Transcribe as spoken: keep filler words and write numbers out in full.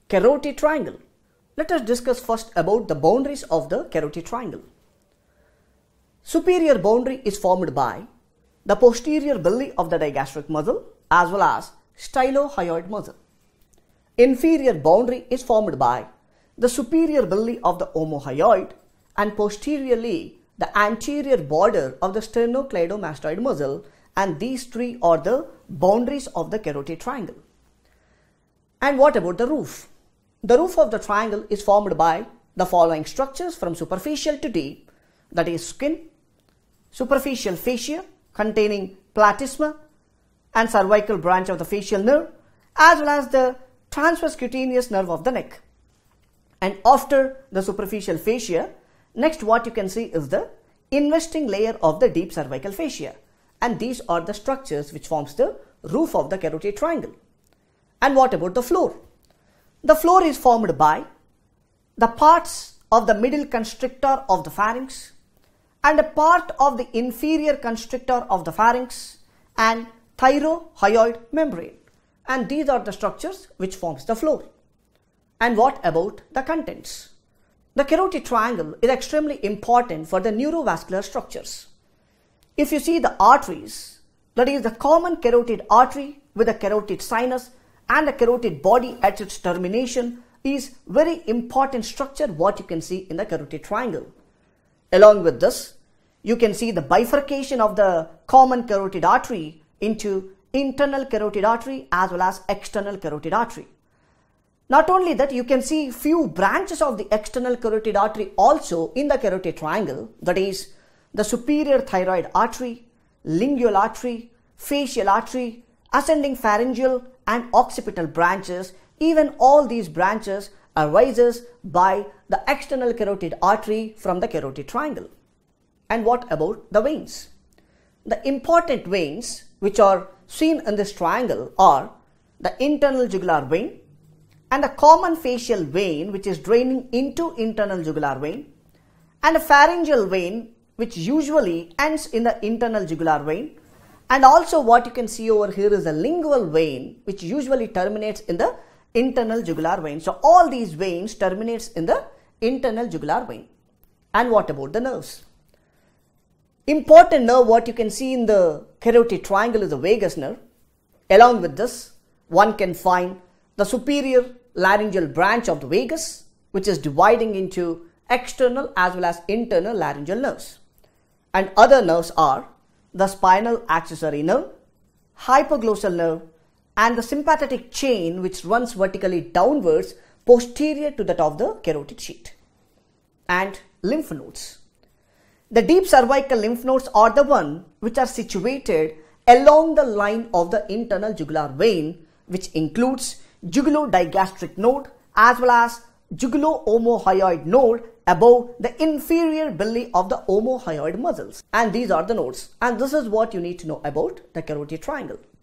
Carotid triangle. Let us discuss first about the boundaries of the carotid triangle. Superior boundary is formed by the posterior belly of the digastric muscle as well as stylohyoid muscle. Inferior boundary is formed by the superior belly of the omohyoid and posteriorly the anterior border of the sternocleidomastoid muscle, and these three are the boundaries of the carotid triangle. And what about the roof? The roof of the triangle is formed by the following structures from superficial to deep, that is skin, superficial fascia containing platysma and cervical branch of the facial nerve, as well as the transverse cutaneous nerve of the neck. And after the superficial fascia, next what you can see is the investing layer of the deep cervical fascia, and these are the structures which forms the roof of the carotid triangle. And what about the floor? The floor is formed by the parts of the middle constrictor of the pharynx and a part of the inferior constrictor of the pharynx and thyrohyoid membrane, and these are the structures which forms the floor. And what about the contents? The carotid triangle is extremely important for the neurovascular structures. If you see the arteries, that is the common carotid artery with a carotid sinus and a carotid body at its termination is very important structure what you can see in the carotid triangle. Along with this, you can see the bifurcation of the common carotid artery into internal carotid artery as well as external carotid artery. Not only that, you can see few branches of the external carotid artery also in the carotid triangle, that is the superior thyroid artery, lingual artery, facial artery, ascending pharyngeal and occipital branches. Even all these branches arises by the external carotid artery from the carotid triangle. And what about the veins? The important veins which are seen in this triangle are the internal jugular vein and a common facial vein which is draining into internal jugular vein, and a pharyngeal vein which usually ends in the internal jugular vein, and also what you can see over here is a lingual vein which usually terminates in the internal jugular vein. So all these veins terminates in the internal jugular vein. And what about the nerves? Important nerve what you can see in the carotid triangle is the vagus nerve. Along with this, one can find the superior laryngeal branch of the vagus, which is dividing into external as well as internal laryngeal nerves. And other nerves are the spinal accessory nerve, hypoglossal nerve, and the sympathetic chain which runs vertically downwards posterior to that of the carotid sheath. And lymph nodes. The deep cervical lymph nodes are the one which are situated along the line of the internal jugular vein, which includes jugulodigastric node as well as jugulo-omohyoid node above the inferior belly of the omohyoid muscles. And these are the nodes. And this is what you need to know about the carotid triangle.